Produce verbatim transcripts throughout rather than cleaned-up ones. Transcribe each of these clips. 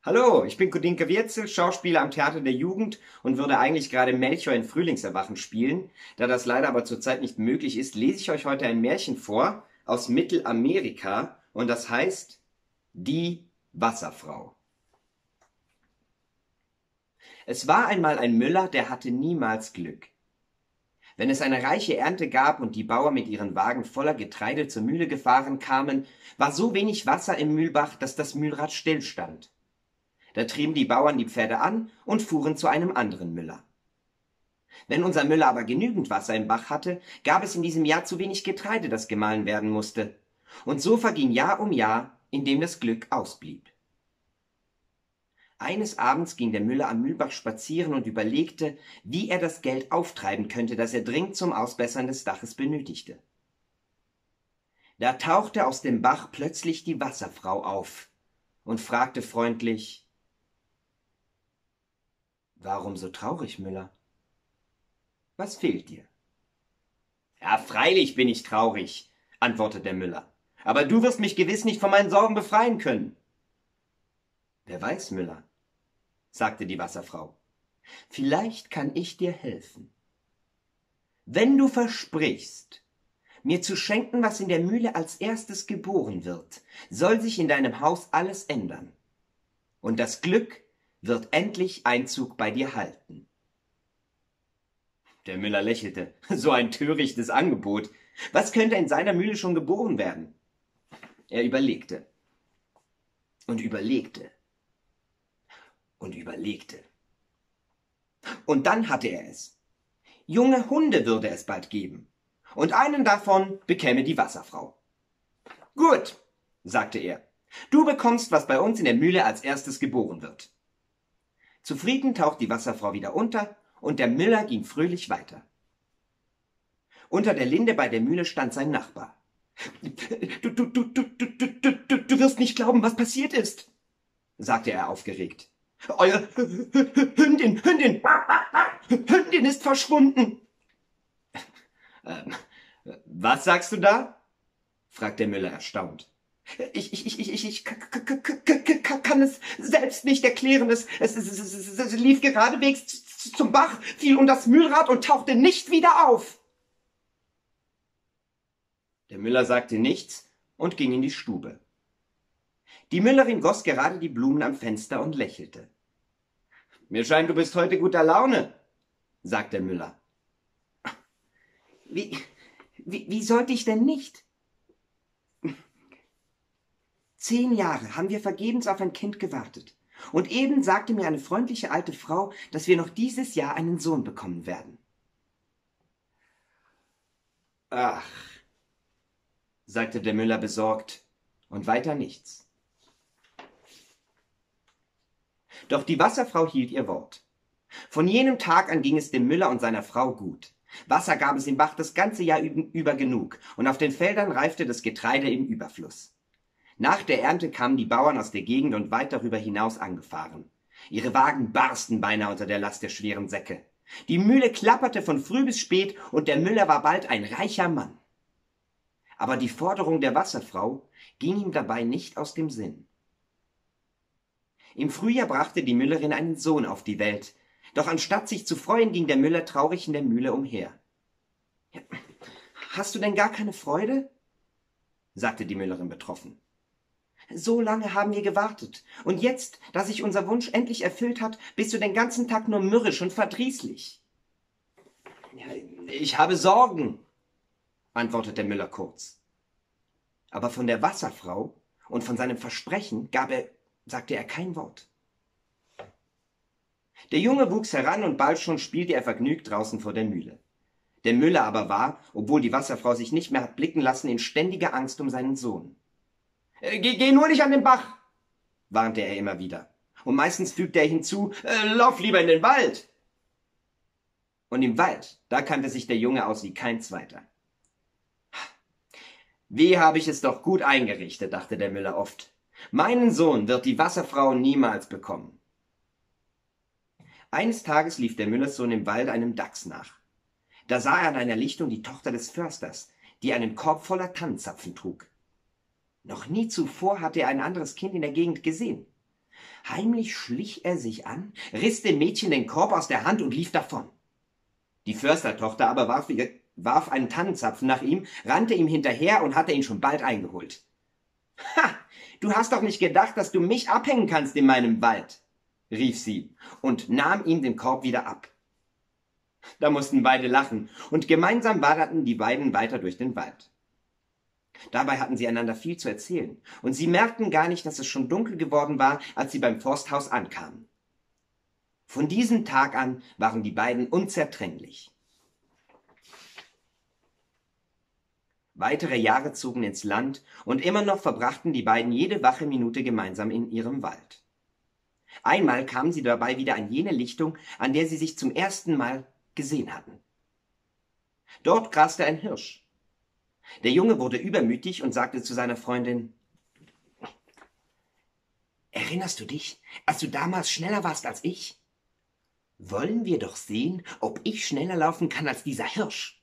Hallo, ich bin Kudinke Wirzel, Schauspieler am Theater der Jugend und würde eigentlich gerade Melchior in Frühlingserwachen spielen. Da das leider aber zurzeit nicht möglich ist, lese ich euch heute ein Märchen vor aus Mittelamerika und das heißt Die Wasserfrau. Es war einmal ein Müller, der hatte niemals Glück. Wenn es eine reiche Ernte gab und die Bauern mit ihren Wagen voller Getreide zur Mühle gefahren kamen, war so wenig Wasser im Mühlbach, dass das Mühlrad stillstand. Da trieben die Bauern die Pferde an und fuhren zu einem anderen Müller. Wenn unser Müller aber genügend Wasser im Bach hatte, gab es in diesem Jahr zu wenig Getreide, das gemahlen werden musste. Und so verging Jahr um Jahr, in dem das Glück ausblieb. Eines Abends ging der Müller am Mühlbach spazieren und überlegte, wie er das Geld auftreiben könnte, das er dringend zum Ausbessern des Daches benötigte. Da tauchte aus dem Bach plötzlich die Wasserfrau auf und fragte freundlich: »Warum so traurig, Müller? Was fehlt dir?« »Ja, freilich bin ich traurig«, antwortete der Müller, »aber du wirst mich gewiss nicht von meinen Sorgen befreien können.« »Wer weiß, Müller«, sagte die Wasserfrau, »vielleicht kann ich dir helfen. Wenn du versprichst, mir zu schenken, was in der Mühle als erstes geboren wird, soll sich in deinem Haus alles ändern. Und das Glück wird endlich Einzug bei dir halten.« Der Müller lächelte. So ein törichtes Angebot. Was könnte in seiner Mühle schon geboren werden? Er überlegte und überlegte und überlegte. Und dann hatte er es. Junge Hunde würde es bald geben, und einen davon bekäme die Wasserfrau. »Gut«, sagte er, »du bekommst, was bei uns in der Mühle als erstes geboren wird.« Zufrieden taucht die Wasserfrau wieder unter, und der Müller ging fröhlich weiter. Unter der Linde bei der Mühle stand sein Nachbar. »Du, du, du, du, du, du, du, du wirst nicht glauben, was passiert ist«, sagte er aufgeregt. »Euer Hündin, Hündin, Hündin ist verschwunden.« Ähm, »Was sagst du da?«, fragte der Müller erstaunt. Ich, ich, ich, ich, ich kann es selbst nicht erklären. Es, es, es, es, es lief geradewegs zum Bach, fiel um das Mühlrad und tauchte nicht wieder auf. Der Müller sagte nichts und ging in die Stube. Die Müllerin goss gerade die Blumen am Fenster und lächelte. »Mir scheint, du bist heute guter Laune«, sagte der Müller. Wie, wie, wie sollte ich denn nicht? Zehn Jahre haben wir vergebens auf ein Kind gewartet. Und eben sagte mir eine freundliche alte Frau, dass wir noch dieses Jahr einen Sohn bekommen werden. »Ach«, sagte der Müller besorgt, und weiter nichts. Doch die Wasserfrau hielt ihr Wort. Von jenem Tag an ging es dem Müller und seiner Frau gut. Wasser gab es im Bach das ganze Jahr über genug, und auf den Feldern reifte das Getreide im Überfluss. Nach der Ernte kamen die Bauern aus der Gegend und weit darüber hinaus angefahren. Ihre Wagen barsten beinahe unter der Last der schweren Säcke. Die Mühle klapperte von früh bis spät, und der Müller war bald ein reicher Mann. Aber die Forderung der Wasserfrau ging ihm dabei nicht aus dem Sinn. Im Frühjahr brachte die Müllerin einen Sohn auf die Welt, doch anstatt sich zu freuen, ging der Müller traurig in der Mühle umher. »Ja, hast du denn gar keine Freude?« sagte die Müllerin betroffen. »So lange haben wir gewartet, und jetzt, da sich unser Wunsch endlich erfüllt hat, bist du den ganzen Tag nur mürrisch und verdrießlich.« »Ja, ich habe Sorgen«, antwortete der Müller kurz. Aber von der Wasserfrau und von seinem Versprechen gab er, sagte er kein Wort. Der Junge wuchs heran, und bald schon spielte er vergnügt draußen vor der Mühle. Der Müller aber war, obwohl die Wasserfrau sich nicht mehr hat blicken lassen, in ständiger Angst um seinen Sohn. Äh, geh, geh nur nicht an den Bach«, warnte er immer wieder. Und meistens fügte er hinzu, äh, »Lauf lieber in den Wald.« Und im Wald, da kannte sich der Junge aus wie kein zweiter. »Wie habe ich es doch gut eingerichtet«, dachte der Müller oft. »Meinen Sohn wird die Wasserfrau niemals bekommen.« Eines Tages lief der Müllerssohn im Wald einem Dachs nach. Da sah er an einer Lichtung die Tochter des Försters, die einen Korb voller Tannenzapfen trug. Noch nie zuvor hatte er ein anderes Kind in der Gegend gesehen. Heimlich schlich er sich an, riss dem Mädchen den Korb aus der Hand und lief davon. Die Förstertochter aber warf, warf einen Tannenzapfen nach ihm, rannte ihm hinterher und hatte ihn schon bald eingeholt. »Ha, du hast doch nicht gedacht, dass du mich abhängen kannst in meinem Wald«, rief sie und nahm ihm den Korb wieder ab. Da mussten beide lachen, und gemeinsam wanderten die beiden weiter durch den Wald. Dabei hatten sie einander viel zu erzählen, und sie merkten gar nicht, dass es schon dunkel geworden war, als sie beim Forsthaus ankamen. Von diesem Tag an waren die beiden unzertrennlich. Weitere Jahre zogen ins Land, und immer noch verbrachten die beiden jede wache Minute gemeinsam in ihrem Wald. Einmal kamen sie dabei wieder an jene Lichtung, an der sie sich zum ersten Mal gesehen hatten. Dort graste ein Hirsch. Der Junge wurde übermütig und sagte zu seiner Freundin: »Erinnerst du dich, als du damals schneller warst als ich? Wollen wir doch sehen, ob ich schneller laufen kann als dieser Hirsch.«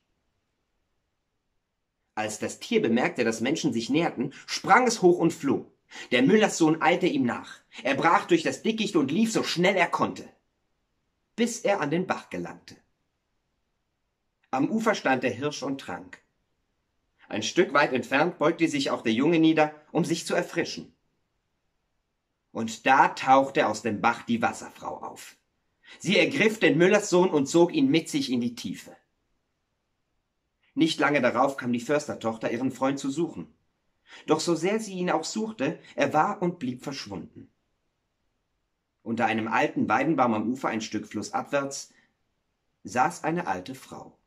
Als das Tier bemerkte, dass Menschen sich näherten, sprang es hoch und floh. Der Müllerssohn eilte ihm nach. Er brach durch das Dickicht und lief so schnell er konnte, bis er an den Bach gelangte. Am Ufer stand der Hirsch und trank. Ein Stück weit entfernt beugte sich auch der Junge nieder, um sich zu erfrischen. Und da tauchte aus dem Bach die Wasserfrau auf. Sie ergriff den Müllerssohn und zog ihn mit sich in die Tiefe. Nicht lange darauf kam die Förstertochter, ihren Freund zu suchen. Doch so sehr sie ihn auch suchte, er war und blieb verschwunden. Unter einem alten Weidenbaum am Ufer, ein Stück flussabwärts, saß eine alte Frau.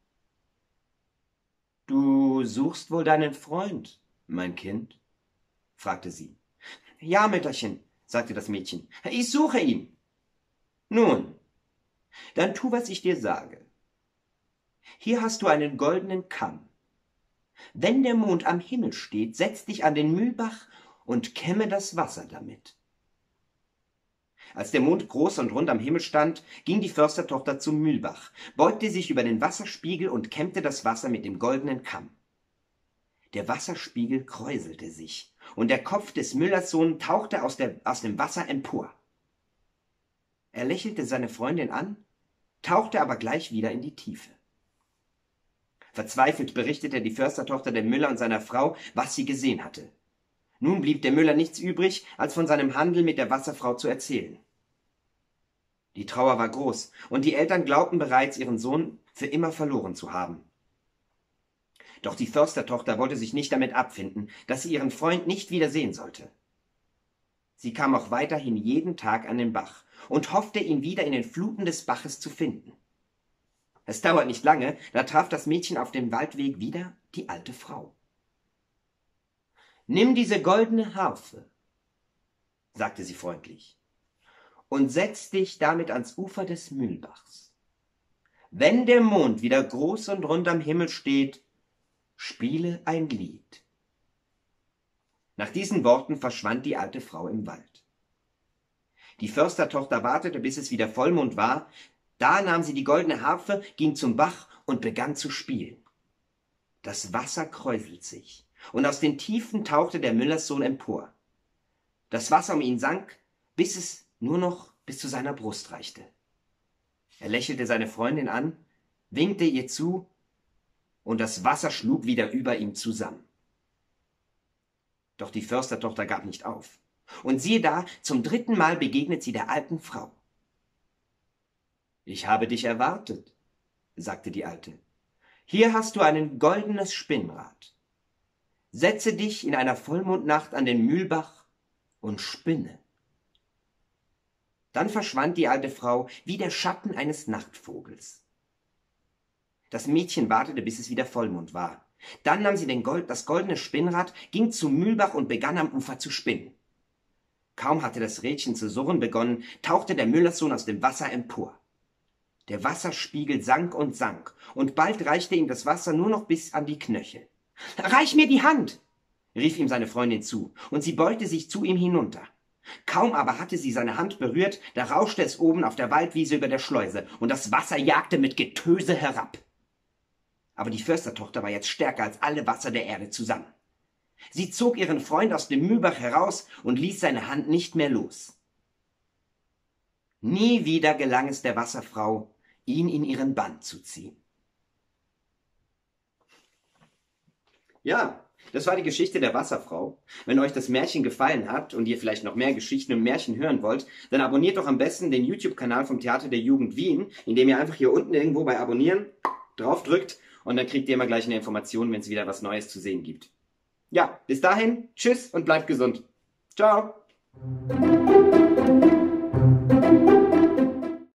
»Du suchst wohl deinen Freund, mein Kind?« fragte sie. »Ja, Mütterchen«, sagte das Mädchen, »ich suche ihn.« »Nun, dann tu, was ich dir sage. Hier hast du einen goldenen Kamm. Wenn der Mond am Himmel steht, setz dich an den Mühlbach und kämme das Wasser damit.« Als der Mond groß und rund am Himmel stand, ging die Förstertochter zum Mühlbach, beugte sich über den Wasserspiegel und kämmte das Wasser mit dem goldenen Kamm. Der Wasserspiegel kräuselte sich, und der Kopf des Müllerssohn tauchte aus, der, aus dem Wasser empor. Er lächelte seine Freundin an, tauchte aber gleich wieder in die Tiefe. Verzweifelt berichtete die Förstertochter dem Müller und seiner Frau, was sie gesehen hatte. Nun blieb dem Müller nichts übrig, als von seinem Handel mit der Wasserfrau zu erzählen. Die Trauer war groß, und die Eltern glaubten bereits, ihren Sohn für immer verloren zu haben. Doch die Förstertochter wollte sich nicht damit abfinden, dass sie ihren Freund nicht wieder sehen sollte. Sie kam auch weiterhin jeden Tag an den Bach und hoffte, ihn wieder in den Fluten des Baches zu finden. Es dauert nicht lange, da traf das Mädchen auf dem Waldweg wieder die alte Frau. »Nimm diese goldene Harfe«, sagte sie freundlich, »und setz dich damit ans Ufer des Mühlbachs. Wenn der Mond wieder groß und rund am Himmel steht, spiele ein Lied.« Nach diesen Worten verschwand die alte Frau im Wald. Die Förstertochter wartete, bis es wieder Vollmond war. Da nahm sie die goldene Harfe, ging zum Bach und begann zu spielen. Das Wasser kräuselt sich, und aus den Tiefen tauchte der Müllerssohn empor. Das Wasser um ihn sank, bis es nur noch bis zu seiner Brust reichte. Er lächelte seine Freundin an, winkte ihr zu, und das Wasser schlug wieder über ihm zusammen. Doch die Förstertochter gab nicht auf. Und siehe da, zum dritten Mal begegnet sie der alten Frau. »Ich habe dich erwartet«, sagte die Alte. »Hier hast du ein goldenes Spinnrad. Setze dich in einer Vollmondnacht an den Mühlbach und spinne.« Dann verschwand die alte Frau wie der Schatten eines Nachtvogels. Das Mädchen wartete, bis es wieder Vollmond war. Dann nahm sie den Gold, das goldene Spinnrad, ging zum Mühlbach und begann am Ufer zu spinnen. Kaum hatte das Rädchen zu surren begonnen, tauchte der Müllerssohn aus dem Wasser empor. Der Wasserspiegel sank und sank, und bald reichte ihm das Wasser nur noch bis an die Knöchel. »Reich mir die Hand«, rief ihm seine Freundin zu, und sie beugte sich zu ihm hinunter. Kaum aber hatte sie seine Hand berührt, da rauschte es oben auf der Waldwiese über der Schleuse, und das Wasser jagte mit Getöse herab. Aber die Förstertochter war jetzt stärker als alle Wasser der Erde zusammen. Sie zog ihren Freund aus dem Mühlbach heraus und ließ seine Hand nicht mehr los. Nie wieder gelang es der Wasserfrau, ihn in ihren Bann zu ziehen. Ja, das war die Geschichte der Wasserfrau. Wenn euch das Märchen gefallen hat und ihr vielleicht noch mehr Geschichten und Märchen hören wollt, dann abonniert doch am besten den YouTube-Kanal vom Theater der Jugend Wien, indem ihr einfach hier unten irgendwo bei Abonnieren draufdrückt und dann kriegt ihr immer gleich eine Information, wenn es wieder was Neues zu sehen gibt. Ja, bis dahin, tschüss und bleibt gesund. Ciao.